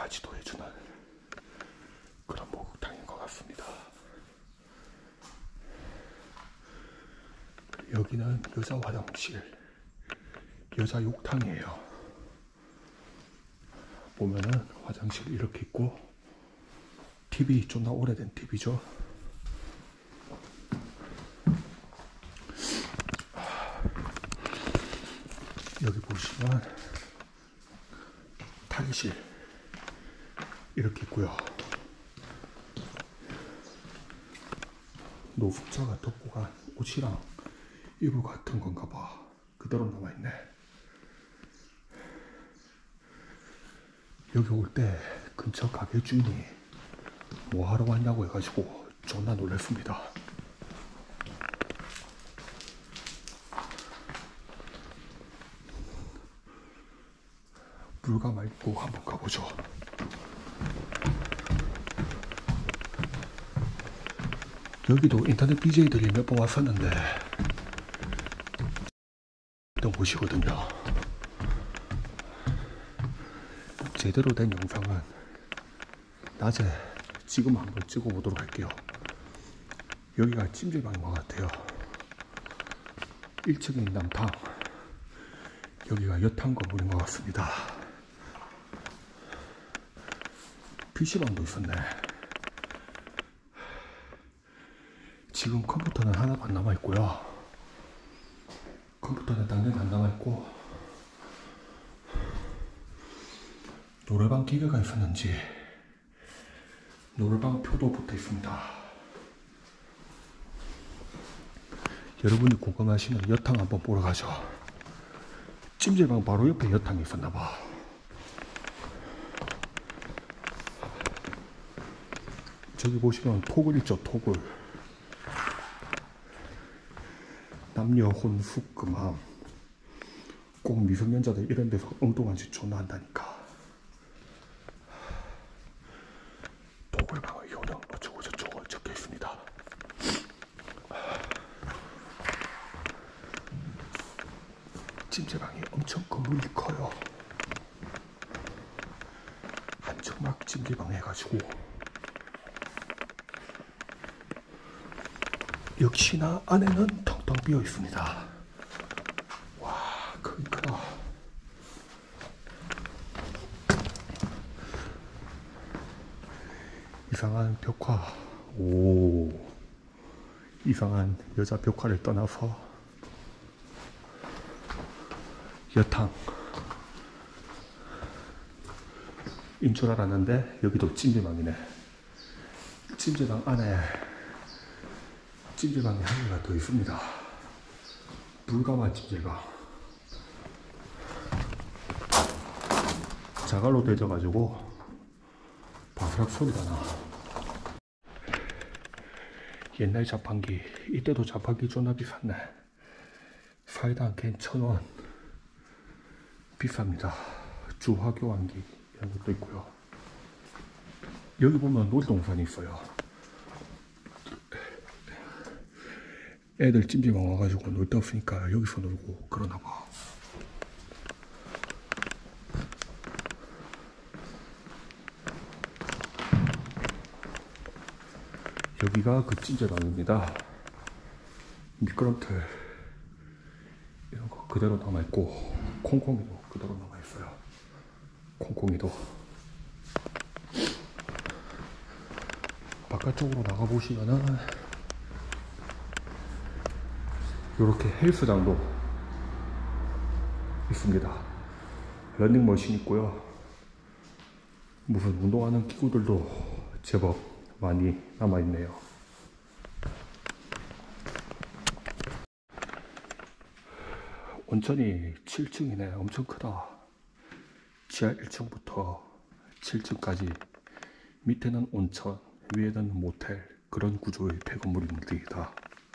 맞이도 해주는 그런 목욕탕인 것 같습니다. 여기는 여자 화장실, 여자 욕탕이에요. 보면은 화장실 이렇게 있고, TV 존나 오래된 TV죠. 여기 보시면 탈의실 이렇게 있고요. 노숙자가 덮고 간 옷이랑 이불 같은 건가 봐. 그대로 남아있네. 여기 올 때 근처 가게 주인이 뭐 하러 왔냐고 해가지고 존나 놀랐습니다. 물감 입고 한번 가보죠. 여기도 인터넷 BJ들이 몇 번 왔었는데 또 보시거든요. 제대로 된 영상은 낮에 지금 한번 찍어보도록 할게요. 여기가 찜질방인 것 같아요. 1층인 남탕, 여기가 여탕 건물인 것 같습니다. PC방도 있었네. 지금 컴퓨터는 하나도 안 남아있고요. 컴퓨터는 당연히 안 남아있고, 노래방 기계가 있었는지 노래방 표도 붙어 있습니다. 여러분이 궁금하시면 여탕 한번 보러 가죠. 찜질방 바로 옆에 여탕이 있었나봐. 저기 보시면 톡을 있죠, 톡을. 남녀 혼숙금함. 꼭 미성년자들 이런 데서 엉뚱한 짓 존나 한다니까. 도굴방의 효능 어쩌고 저쩌고 적혀 있습니다. 찜질방이 엄청 건물이 커요. 한정막 찜질방 해가지고. 역시나 안에는 텅텅 비어 있습니다. 와, 크긴 크다. 이상한 벽화. 오, 이상한 여자 벽화를 떠나서 여탕 인 줄 알았는데 여기도 찜질방이네. 찜질방 안에 찜질방이 한 개가 더 있습니다. 불가마 찜질방. 자갈로 되져가지고 바스락 소리가 나. 옛날 자판기, 이때도 자판기 존나 비쌌네. 사이다 한 캔 1,000원. 비쌉니다. 주화교환기 이런 것도 있고요. 여기 보면 놀이동산이 있어요. 애들 찜질방 와가지고 놀 데 없으니까 여기서 놀고 그러나봐. 여기가 그 찜질방입니다. 미끄럼틀 이런 거 그대로 남아있고, 콩콩이도 그대로 남아있어요. 콩콩이도. 바깥쪽으로 나가보시면은 이렇게 헬스장도 있습니다. 러닝머신 있고요. 무슨 운동하는 기구들도 제법 많이 남아있네요. 온천이 7층이네. 엄청 크다. 지하 1층부터 7층까지 밑에는 온천, 위에는 모텔, 그런 구조의 폐건물입니다.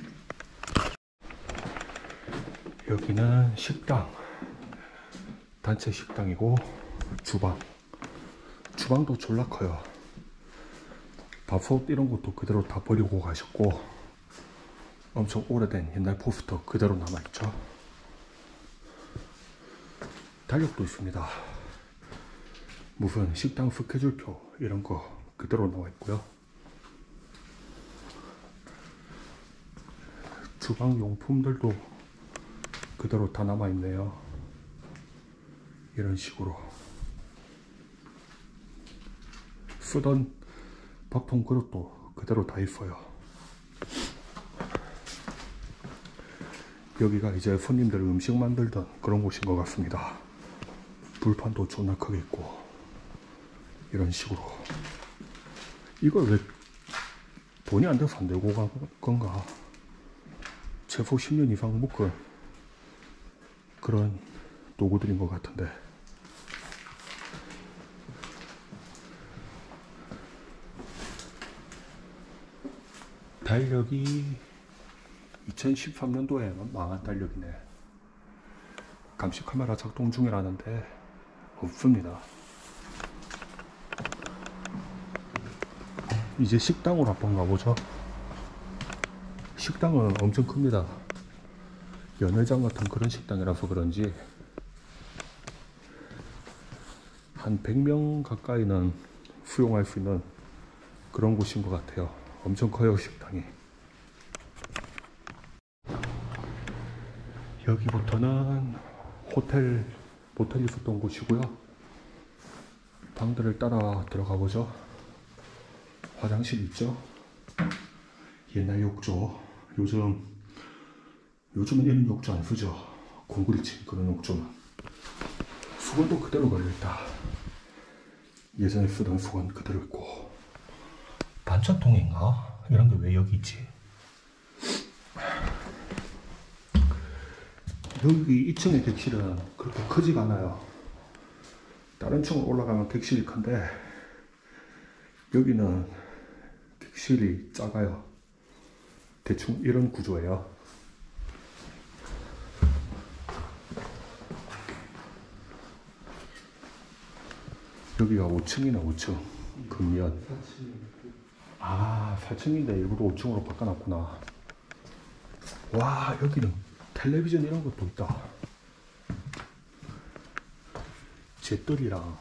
여기는 식당, 단체 식당이고, 주방도 졸라 커요. 밥솥 이런 것도 그대로 다 버리고 가셨고, 엄청 오래된 옛날 포스터 그대로 남아있죠. 달력도 있습니다. 무슨 식당 스케줄표 이런 거 그대로 나와 있고요. 주방 용품들도 그대로 다 남아 있네요. 이런 식으로 쓰던 밥통 그릇도 그대로 다 있어요. 여기가 이제 손님들 음식 만들던 그런 곳인 것 같습니다. 불판도 존나 크게 있고 이런 식으로. 이걸 왜 돈이 안 돼서 안 들고 간 건가? 최소 10년 이상 묶은 그런 도구들인 것 같은데. 달력이 2013년도에 망한 달력이네. 감시 카메라 작동 중이라는데 없습니다. 이제 식당으로 한번 가보죠. 식당은 엄청 큽니다. 연회장 같은 그런 식당이라서 그런지 한 100명 가까이는 수용할 수 있는 그런 곳인 것 같아요. 엄청 커요, 식당이. 여기부터는 모텔이 있었던 곳이고요. 방들을 따라 들어가 보죠. 화장실 있죠. 옛날 욕조. 요즘은 이런 욕조 안 쓰죠. 콘크리트 친 그런 욕조는. 수건도 그대로 걸려있다. 예전에 쓰던 수건 그대로 있고. 반찬통인가? 이런 게 왜 여기 있지? 여기 2층의 객실은 그렇게 크지가 않아요. 다른 층으로 올라가면 객실이 큰데 여기는 객실이 작아요. 대충 이런 구조예요. 여기가 5층이네. 5층 금연. 아, 4층인데 일부러 5층으로 바꿔놨구나. 와, 여기는 텔레비전 이런 것도 있다. 잿더리랑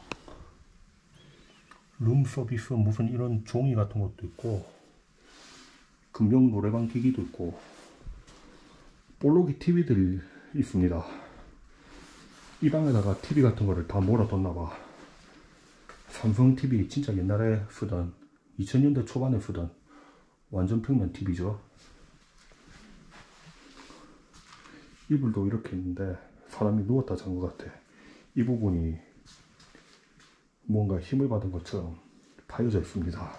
룸 서비스 무슨 이런 종이 같은 것도 있고, 금형 노래방 기기도 있고, 볼록이 TV들 있습니다. 이 방에다가 TV 같은 거를 다 몰아뒀나봐. 삼성 TV 진짜 옛날에 쓰던 2000년대 초반에 쓰던 완전 평면 TV죠. 이불도 이렇게 있는데 사람이 누웠다 잔 것 같아. 이 부분이 뭔가 힘을 받은 것처럼 파여져 있습니다.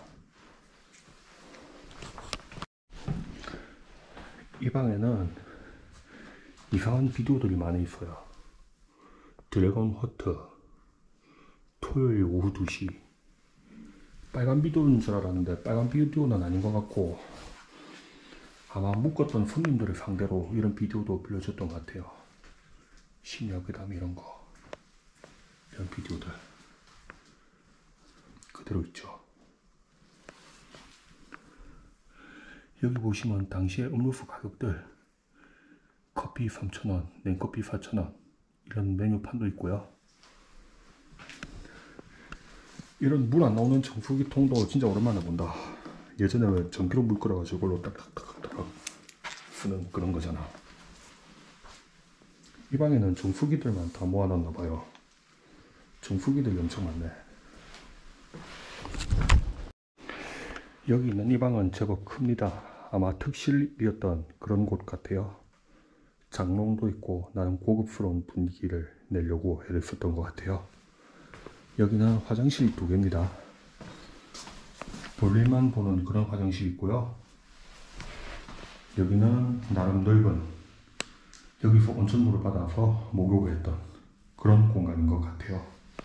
이 방에는 이상한 비디오들이 많이 있어요. 드래곤 허트, 토요일 오후 2시. 빨간 비디오인 줄 알았는데 빨간 비디오는 아닌 것 같고, 아마 묶었던 손님들을 상대로 이런 비디오도 빌려줬던 것 같아요. 심야괴담 이런 거, 이런 비디오들 그대로 있죠. 여기 보시면 당시의 음료수 가격들, 커피 3,000원, 냉커피 4,000원 이런 메뉴판도 있고요. 이런 물 안 나오는 정수기통도 진짜 오랜만에 본다. 예전에 왜 전기로 물 끓여가지고 이걸로 딱딱딱딱 쓰는 그런 거잖아. 이 방에는 정수기들만 다 모아놨나봐요. 정수기들이 엄청 많네. 여기 있는 이 방은 제법 큽니다. 아마 특실이었던 그런 곳 같아요. 장롱도 있고 나름 고급스러운 분위기를 내려고 애를 썼던 것 같아요. 여기는 화장실이 2개입니다. 볼일만 보는 그런 화장실이 있고요. 여기는 나름 넓은, 여기서 온천물을 받아서 목욕을 했던 그런 공간인 것 같아요.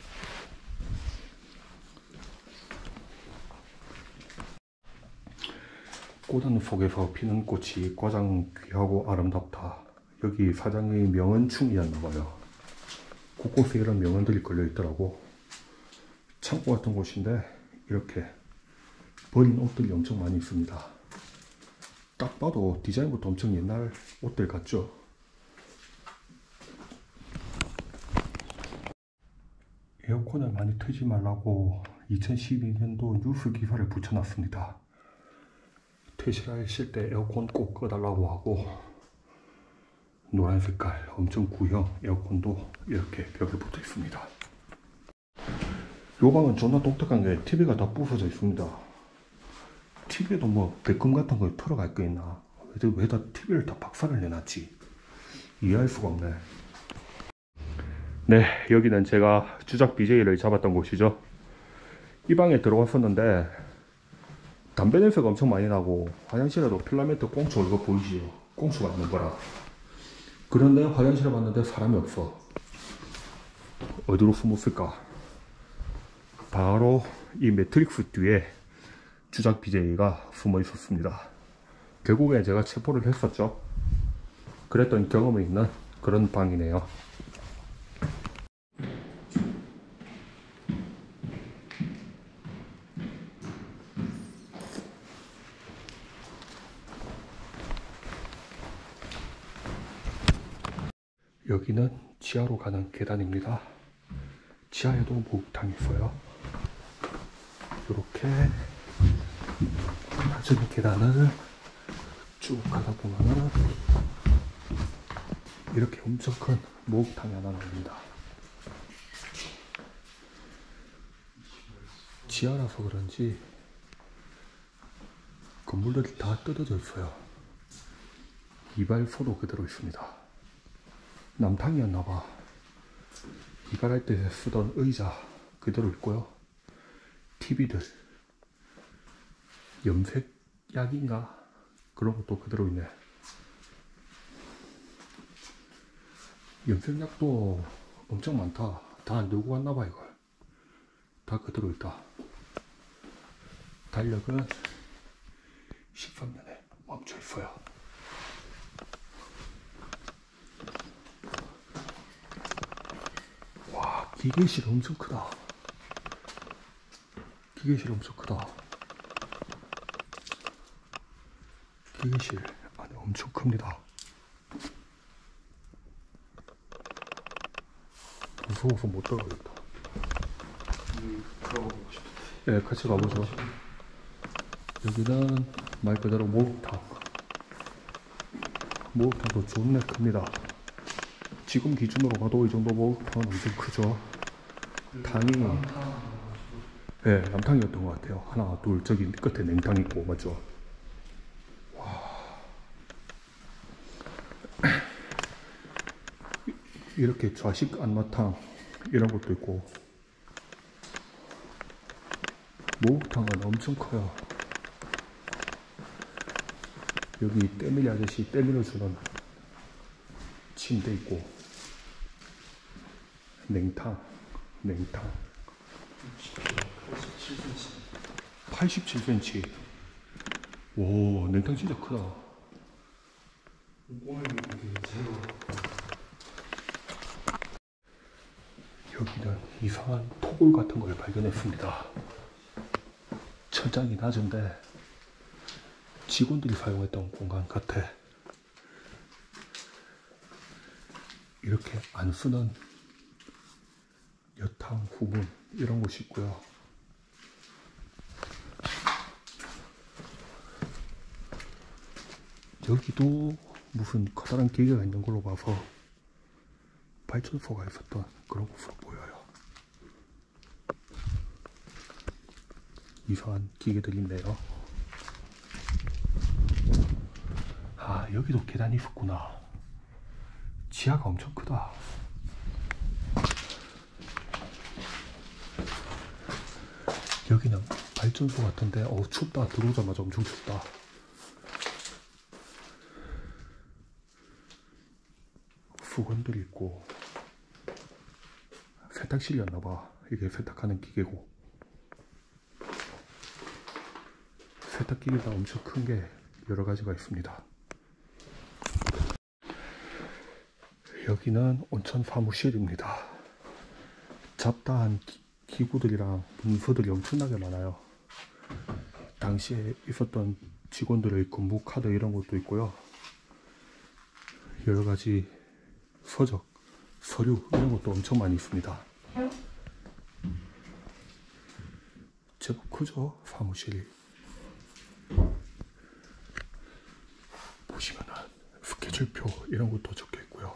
꽃은 속에서 피는 꽃이 가장 귀하고 아름답다. 여기 사장의 명언충이었나봐요. 곳곳에 이런 명언들이 걸려있더라고. 창고 같은 곳인데 이렇게 버린 옷들이 엄청 많이 있습니다. 딱 봐도 디자인부터 엄청 옛날 옷들 같죠? 에어컨을 많이 틀지 말라고 2012년도 뉴스 기사를 붙여놨습니다. 퇴실하실 때 에어컨 꼭 꺼달라고 하고, 노란 색깔 엄청 구형 에어컨도 이렇게 벽에 붙어 있습니다. 요 방은 존나 독특한 게 TV가 다 부서져 있습니다. TV에도 뭐 백금 같은 거 털어갈 거 있나? 왜 다 TV를 다 박살을 내놨지? 이해할 수가 없네. 네, 여기는 제가 주작 BJ를 잡았던 곳이죠. 이 방에 들어갔었는데 담배 냄새가 엄청 많이 나고, 화장실에도 필라멘트 꽁초, 이거 보이시죠? 꽁초가 있는 거라. 그런데 화장실에 봤는데 사람이 없어. 어디로 숨었을까? 바로 이 매트릭스 뒤에 주작 BJ가 숨어 있었습니다. 결국에 제가 체포를 했었죠. 그랬던 경험이 있는 그런 방이네요. 여기는 지하로 가는 계단입니다. 지하에도 목욕탕이 있어요. 이렇게 낮은 계단을 쭉 가다 보면은 이렇게 엄청 큰 목욕탕이 하나 나옵니다. 지하라서 그런지 건물들이 다 뜯어져 있어요. 이발소도 그대로 있습니다. 남탕이었나봐. 이발할 때 쓰던 의자 그대로 있고요. TV들, 염색약인가? 그런 것도 그대로 있네. 염색약도 엄청 많다. 다 안 들고 갔나봐 이걸. 다 그대로 있다. 달력은 13년에 멈춰 있어요. 와, 기계실 엄청 크다. 기계실 엄청 크다. 기계실 안에 엄청 큽니다. 무서워서 못 들어가겠다. 들어가고 싶다. 네, 같이 가보죠. 여기는 말 그대로 목욕탕. 목욕탕도 존나 큽니다. 지금 기준으로 봐도 이 정도 목욕탕은 엄청 크죠. 탕이, 네, 남탕이었던 것 같아요. 하나, 둘, 저기 끝에 냉탕 있고, 맞죠? 와. 이렇게 좌식 안마탕 이런 것도 있고, 목욕탕은 엄청 커요. 여기 때밀이 아저씨 때밀어 주는 침대 있고, 냉탕. 87cm. 오, 냉탕 진짜 크다. 여기는 이상한 토굴 같은 걸 발견했습니다. 천장이 낮은데 직원들이 사용했던 공간 같아. 이렇게 안 쓰는 여탕, 후문 이런 곳이 있고요. 여기도 무슨 커다란 기계가 있는 걸로 봐서 발전소가 있었던 그런 곳으로 보여요. 이상한 기계들이 있네요. 아, 여기도 계단이 있었구나. 지하가 엄청 크다. 여기는 발전소 같은데, 춥다. 들어오자마자 엄청 춥다. 수건들이 있고, 세탁실이었나봐. 이게 세탁하는 기계고. 세탁기가 엄청 큰 게 여러 가지가 있습니다. 여기는 온천 사무실입니다. 잡다한 기구들이랑 문서들이 엄청나게 많아요. 당시에 있었던 직원들의 근무 카드 이런 것도 있고요. 여러 가지 서적, 서류 이런 것도 엄청 많이 있습니다. 제법 크죠? 사무실이. 보시면은 스케줄표 이런 것도 적혀 있고요.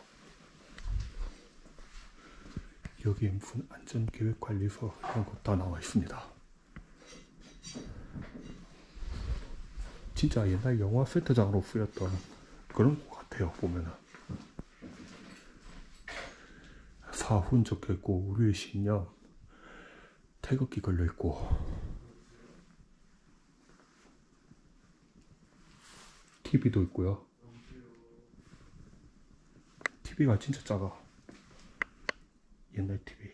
여기에 무슨 안전계획관리서 이런 것 다 나와 있습니다. 진짜 옛날 영화 세트장으로 쓰였던 그런 것 같아요. 보면은 사훈 적혀 있고 우리의 신념 태극기 걸려 있고 TV도 있고요. TV가 진짜 작아. 옛날 TV.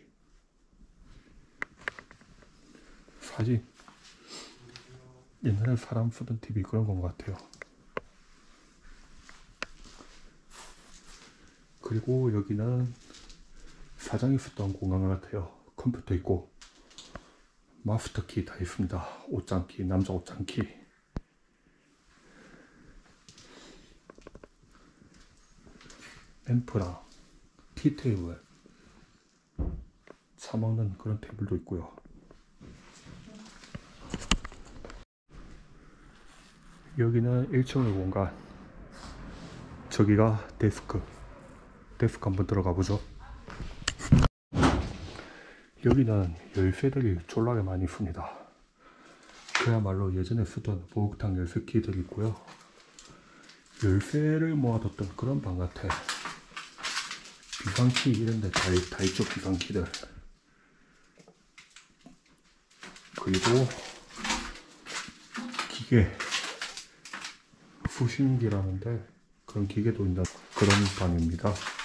사진. 옛날에 사람 쓰던 TV 그런 건 것 같아요. 그리고 여기는 사장이 쓰던 공간 같아요. 컴퓨터 있고 마스터키 다 있습니다. 옷장키, 남자 옷장키. 앰프랑 티테이블, 차 먹는 그런 테이블도 있고요. 여기는 1층의 공간. 저기가 데스크 한번 들어가 보죠. 여기는 열쇠들이 졸라게 많이 있습니다. 그야말로 예전에 쓰던 목욕탕 열쇠 키들이 있고요. 열쇠를 모아뒀던 그런 방 같아. 비상키 이런데 다 있죠. 비상키들. 그리고 기계, 수신기라는데 그런 기계도 있는 그런 방입니다.